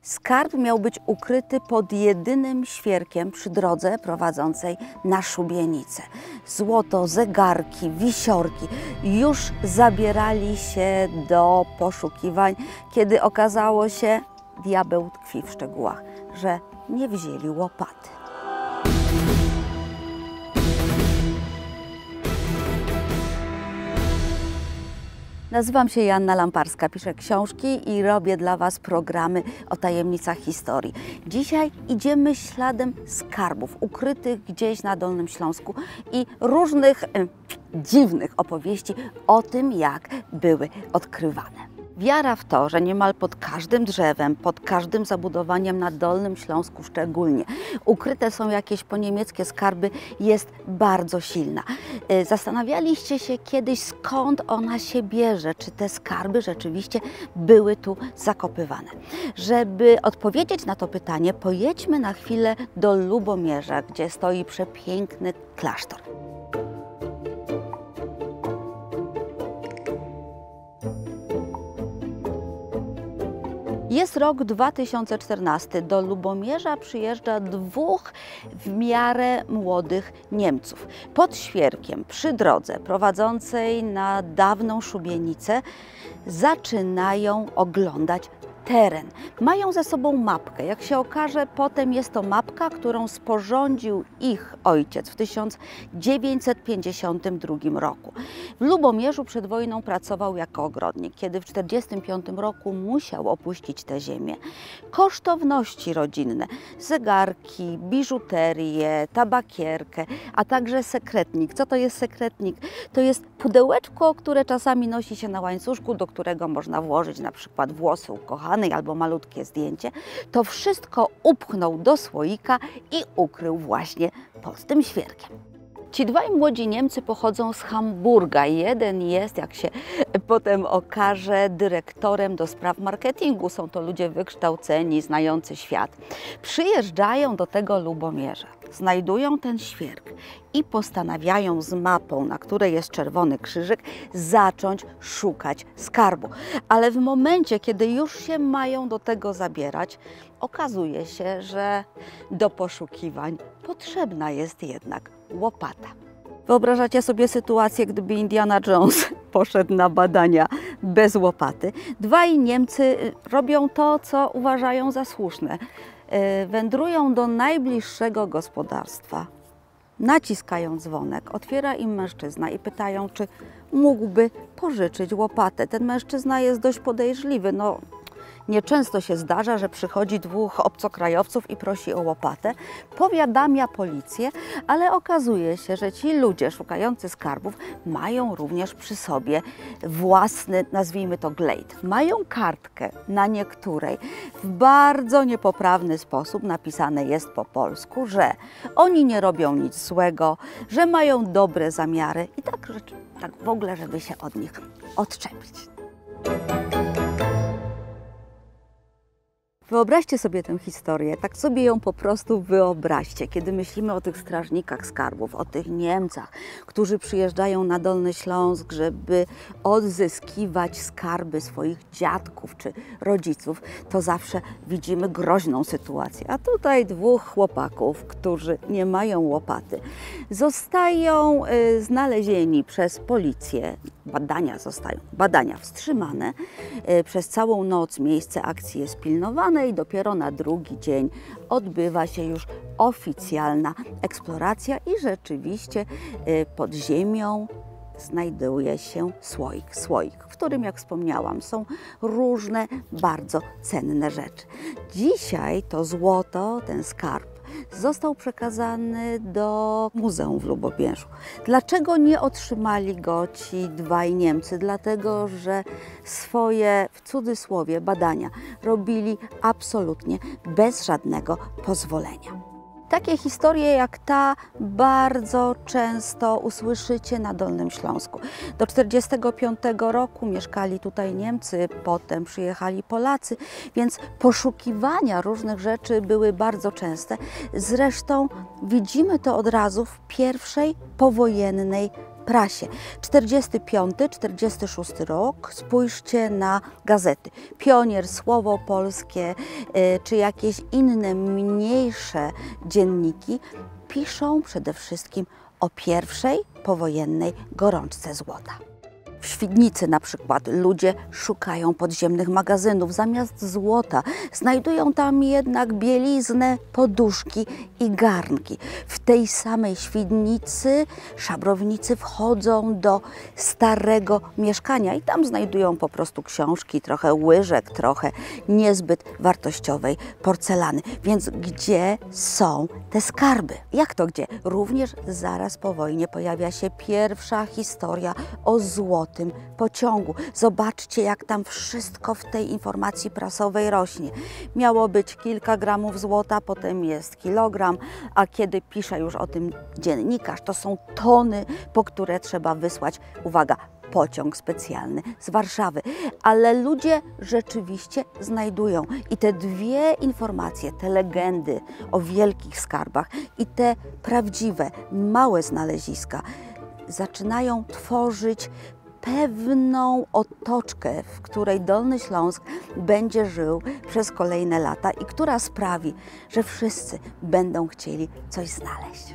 Skarb miał być ukryty pod jedynym świerkiem przy drodze prowadzącej na szubienicę. Złoto, zegarki, wisiorki już zabierali się do poszukiwań, kiedy okazało się, diabeł tkwi w szczegółach, że nie wzięli łopaty. Nazywam się Joanna Lamparska, piszę książki i robię dla Was programy o tajemnicach historii. Dzisiaj idziemy śladem skarbów ukrytych gdzieś na Dolnym Śląsku i różnych dziwnych opowieści o tym, jak były odkrywane. Wiara w to, że niemal pod każdym drzewem, pod każdym zabudowaniem na Dolnym Śląsku szczególnie ukryte są jakieś poniemieckie skarby, jest bardzo silna. Zastanawialiście się kiedyś, skąd ona się bierze, czy te skarby rzeczywiście były tu zakopywane. Żeby odpowiedzieć na to pytanie, pojedźmy na chwilę do Lubomierza, gdzie stoi przepiękny klasztor. Jest rok 2014. Do Lubomierza przyjeżdża dwóch w miarę młodych Niemców. Pod świerkiem przy drodze prowadzącej na dawną szubienicę zaczynają oglądać teren. Mają ze sobą mapkę. Jak się okaże, potem jest to mapka, którą sporządził ich ojciec w 1952 roku. W Lubomierzu przed wojną pracował jako ogrodnik. Kiedy w 1945 roku musiał opuścić tę ziemię, kosztowności rodzinne, zegarki, biżuterię, tabakierkę, a także sekretnik. Co to jest sekretnik? To jest pudełeczko, które czasami nosi się na łańcuszku, do którego można włożyć na przykład włosy ukochanej albo malutkie zdjęcie. To wszystko upchnął do słoika i ukrył właśnie pod tym świerkiem. Ci dwaj młodzi Niemcy pochodzą z Hamburga. Jeden jest, jak się potem okaże, dyrektorem do spraw marketingu. Są to ludzie wykształceni, znający świat. Przyjeżdżają do tego Lubomierza, znajdują ten świerk i postanawiają z mapą, na której jest czerwony krzyżyk, zacząć szukać skarbu. Ale w momencie, kiedy już się mają do tego zabierać, okazuje się, że do poszukiwań potrzebna jest jednak łopata. Wyobrażacie sobie sytuację, gdyby Indiana Jones poszedł na badania bez łopaty? Dwaj Niemcy robią to, co uważają za słuszne. Wędrują do najbliższego gospodarstwa, naciskają dzwonek, otwiera im mężczyzna i pytają, czy mógłby pożyczyć łopatę. Ten mężczyzna jest dość podejrzliwy. Nieczęsto się zdarza, że przychodzi dwóch obcokrajowców i prosi o łopatę, powiadamia policję, ale okazuje się, że ci ludzie szukający skarbów mają również przy sobie własny, nazwijmy to glejt. Mają kartkę, na niektórej w bardzo niepoprawny sposób napisane jest po polsku, że oni nie robią nic złego, że mają dobre zamiary i tak w ogóle, żeby się od nich odczepić. Wyobraźcie sobie tę historię, tak sobie ją po prostu wyobraźcie, kiedy myślimy o tych strażnikach skarbów, o tych Niemcach, którzy przyjeżdżają na Dolny Śląsk, żeby odzyskiwać skarby swoich dziadków czy rodziców, to zawsze widzimy groźną sytuację. A tutaj dwóch chłopaków, którzy nie mają łopaty, zostają znalezieni przez policję, badania wstrzymane, przez całą noc miejsce akcji jest pilnowane i dopiero na drugi dzień odbywa się już oficjalna eksploracja i rzeczywiście pod ziemią znajduje się słoik, w którym, jak wspomniałam, są różne bardzo cenne rzeczy. Dzisiaj to złoto, ten skarb, został przekazany do muzeum w Lubomierzu. Dlaczego nie otrzymali go ci dwaj Niemcy? Dlatego, że swoje, w cudzysłowie, badania robili absolutnie bez żadnego pozwolenia. Takie historie jak ta bardzo często usłyszycie na Dolnym Śląsku. Do 1945 roku mieszkali tutaj Niemcy, potem przyjechali Polacy, więc poszukiwania różnych rzeczy były bardzo częste. Zresztą widzimy to od razu w pierwszej powojennej prasie. 45-46 rok, spójrzcie na gazety. Pionier, Słowo Polskie czy jakieś inne, mniejsze dzienniki piszą przede wszystkim o pierwszej powojennej gorączce złota. W Świdnicy na przykład ludzie szukają podziemnych magazynów. Zamiast złota znajdują tam jednak bieliznę, poduszki i garnki. W tej samej Świdnicy szabrownicy wchodzą do starego mieszkania i tam znajdują po prostu książki, trochę łyżek, trochę niezbyt wartościowej porcelany. Więc gdzie są te skarby? Jak to gdzie? Również zaraz po wojnie pojawia się pierwsza historia o złotym pociągu. Zobaczcie, jak tam wszystko w tej informacji prasowej rośnie. Miało być kilka gramów złota, potem jest kilogram, a kiedy pisze już o tym dziennikarz, to są tony, po które trzeba wysłać, uwaga, pociąg specjalny z Warszawy. Ale ludzie rzeczywiście znajdują i te dwie informacje, te legendy o wielkich skarbach i te prawdziwe, małe znaleziska zaczynają tworzyć pewną otoczkę, w której Dolny Śląsk będzie żył przez kolejne lata i która sprawi, że wszyscy będą chcieli coś znaleźć.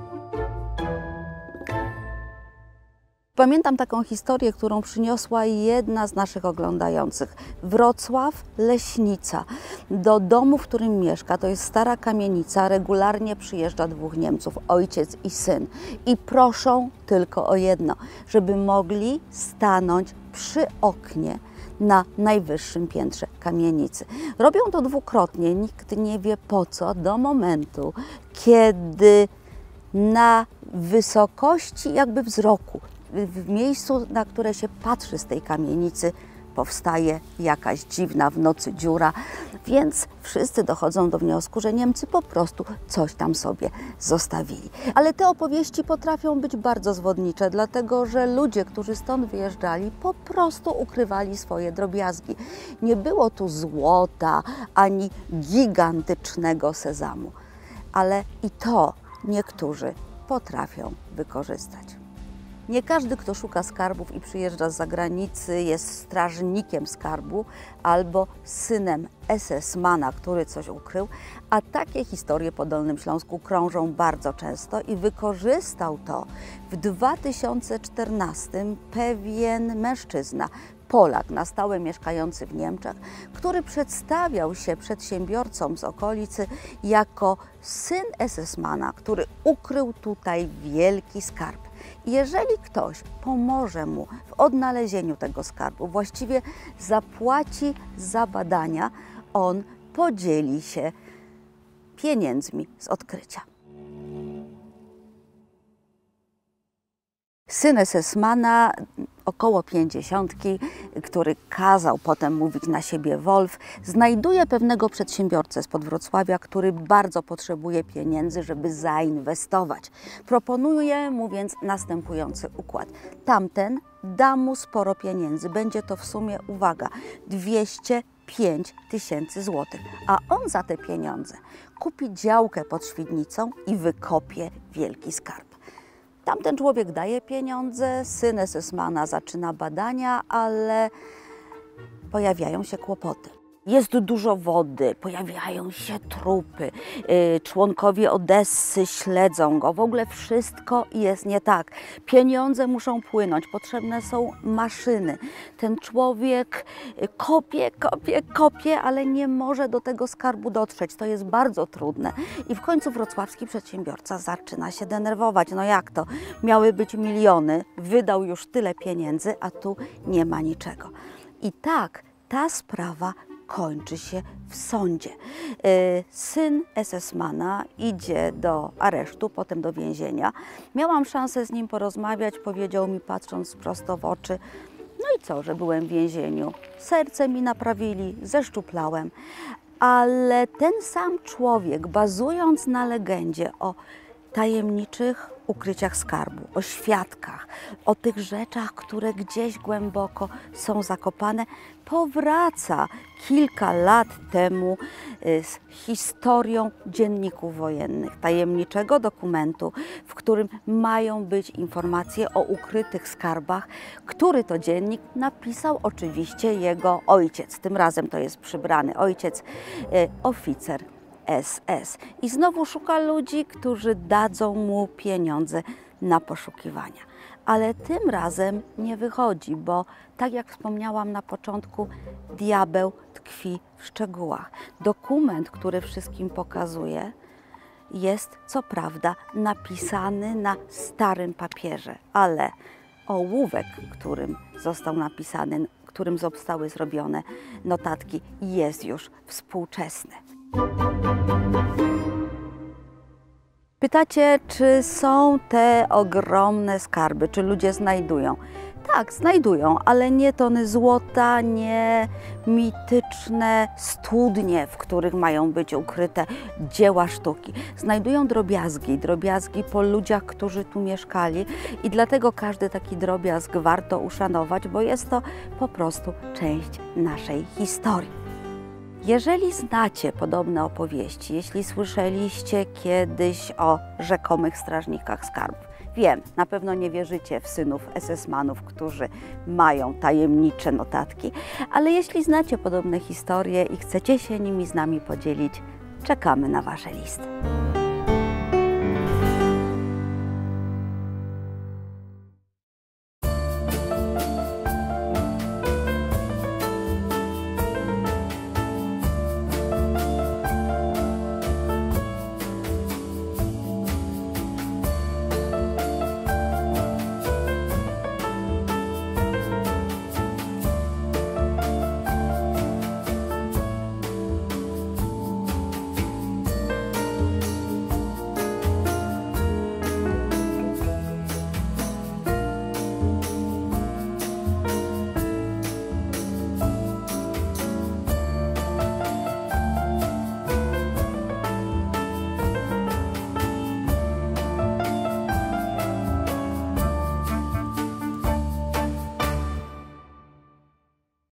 Pamiętam taką historię, którą przyniosła jedna z naszych oglądających. Wrocław, Leśnica. Do domu, w którym mieszka, to jest stara kamienica, regularnie przyjeżdża dwóch Niemców, ojciec i syn. I proszą tylko o jedno, żeby mogli stanąć przy oknie na najwyższym piętrze kamienicy. Robią to dwukrotnie, nikt nie wie po co, do momentu, kiedy na wysokości jakby wzroku, w miejscu, na które się patrzy z tej kamienicy, powstaje jakaś dziwna w nocy dziura, więc wszyscy dochodzą do wniosku, że Niemcy po prostu coś tam sobie zostawili. Ale te opowieści potrafią być bardzo zwodnicze, dlatego że ludzie, którzy stąd wyjeżdżali, po prostu ukrywali swoje drobiazgi. Nie było tu złota ani gigantycznego sezamu, ale i to niektórzy potrafią wykorzystać. Nie każdy, kto szuka skarbów i przyjeżdża z zagranicy, jest strażnikiem skarbu albo synem SS-mana, który coś ukrył, a takie historie po Dolnym Śląsku krążą bardzo często i wykorzystał to w 2014 pewien mężczyzna, Polak na stałe mieszkający w Niemczech, który przedstawiał się przedsiębiorcom z okolicy jako syn SS-mana, który ukrył tutaj wielki skarb. Jeżeli ktoś pomoże mu w odnalezieniu tego skarbu, właściwie zapłaci za badania, on podzieli się pieniędzmi z odkrycia. Syn SS-mana, około 50, który kazał potem mówić na siebie Wolf, znajduje pewnego przedsiębiorcę spod Wrocławia, który bardzo potrzebuje pieniędzy, żeby zainwestować. Proponuje mu więc następujący układ. Tamten da mu sporo pieniędzy, będzie to w sumie, uwaga, 205 000 złotych, a on za te pieniądze kupi działkę pod Świdnicą i wykopie wielki skarb. Tamten człowiek daje pieniądze, syn SS-mana zaczyna badania, ale pojawiają się kłopoty. Jest dużo wody, pojawiają się trupy, członkowie Odessy śledzą go, w ogóle wszystko jest nie tak. Pieniądze muszą płynąć, potrzebne są maszyny. Ten człowiek kopie, ale nie może do tego skarbu dotrzeć. To jest bardzo trudne. I w końcu wrocławski przedsiębiorca zaczyna się denerwować. No jak to? Miały być miliony, wydał już tyle pieniędzy, a tu nie ma niczego. I tak ta sprawa kończy się w sądzie. Syn SS-mana idzie do aresztu, potem do więzienia. Miałam szansę z nim porozmawiać, powiedział mi, patrząc prosto w oczy: no i co, że byłem w więzieniu? Serce mi naprawili, zeszczuplałem. Ale ten sam człowiek, bazując na legendzie o tajemniczych ukryciach skarbu, o świadkach, o tych rzeczach, które gdzieś głęboko są zakopane, powraca kilka lat temu z historią dzienników wojennych, tajemniczego dokumentu, w którym mają być informacje o ukrytych skarbach, który to dziennik napisał oczywiście jego ojciec. Tym razem to jest przybrany ojciec, oficer SS. I znowu szuka ludzi, którzy dadzą mu pieniądze na poszukiwania. Ale tym razem nie wychodzi, bo tak jak wspomniałam na początku, diabeł tkwi w szczegółach. Dokument, który wszystkim pokazuje, jest co prawda napisany na starym papierze, ale ołówek, którym został napisany, którym zostały zrobione notatki, jest już współczesny. Pytacie, czy są te ogromne skarby, czy ludzie znajdują? Tak, znajdują, ale nie tony złota, nie mityczne studnie, w których mają być ukryte dzieła sztuki. Znajdują drobiazgi po ludziach, którzy tu mieszkali i dlatego każdy taki drobiazg warto uszanować, bo jest to po prostu część naszej historii. Jeżeli znacie podobne opowieści, jeśli słyszeliście kiedyś o rzekomych strażnikach skarbów, wiem, na pewno nie wierzycie w synów SS-manów, którzy mają tajemnicze notatki, ale jeśli znacie podobne historie i chcecie się nimi z nami podzielić, czekamy na Wasze listy.